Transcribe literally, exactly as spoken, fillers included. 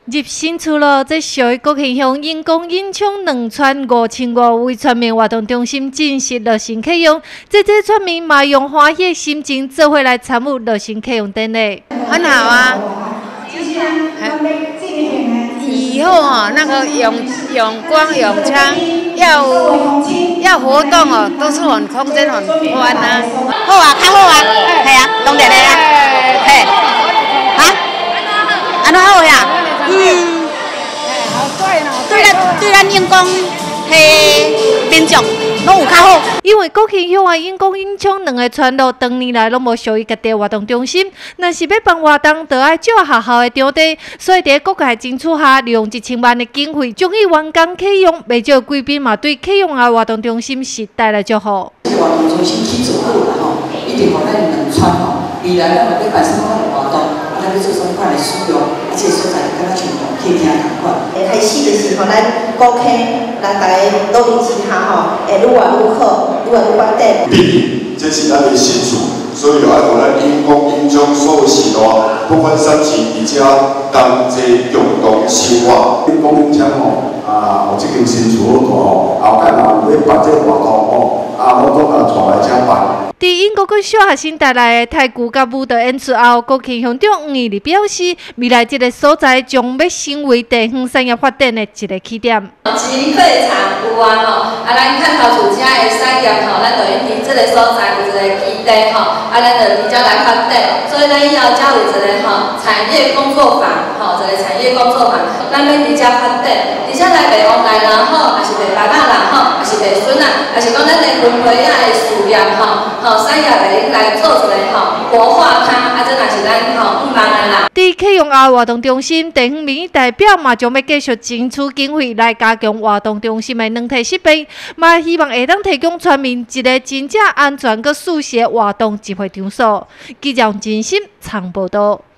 入新厝了，这属于国庆乡因公因抢两串五千五位全民活动中心正式热身启用。这这全民嘛用欢喜的心情做伙来参与热身启用典礼。 很好啊。以后哦，那个永永光永昌要要活动哦，都是很空间很宽啊。好啊，较好啊，系啊，当然的啊，嘿，啊，安怎好呀？嗯，对咱对咱永光嘿民众拢有较好。 因为国庆乡啊，因公因抢两个村落，长年来拢无属于家己活动中心。若是要办活动，就要借学校的场地，所以伫国家争取下，利用一千万的经费，将伊完工启用。未少贵宾嘛对启用的活动中心是带来祝福。 活动中心起做好啦吼，一定互咱两村吼，未来咱要办什么款的活动，啊，咱要做什么款的使用，啊，这个所在敢若像客厅同款。 开始就是互咱高坑，咱大家努力之下吼，会愈来愈好。 毕竟这是咱的新厝，所以要互咱因公因乡所有时代，不分三级，而且同齐共同生活。 因公因乡吼，啊，有这间新厝好大吼，后盖若要办这活动吼，啊，我都啊带来遮办。 伫英国个小学生带来的太鼓甲舞蹈演出后，国庆乡长黄义立表示，未来这个所在将要成为地方产业发展的一个起点。 钱会场有啊吼，啊，咱看头厝遮的产业吼，咱就因伫这个所在有一个基地吼，啊，咱就比较来发展，所以咱以后才有一个吼产业工作坊，吼一个产业工作坊，咱要比较发展，而且来袂往来人吼，也是袂别人人吼，也是袂孙啊，也是讲咱的文化啊的事业吼。吼，产业来来做一个吼活化它，啊，这若是咱吼不忙的啦。 伫启用后活动中心，地方民意代表嘛将要继续争取经费来加强活动中心的软体设备，嘛希望会当提供全民一个真正安全佮舒适的活动集会场所。记者真心参报道。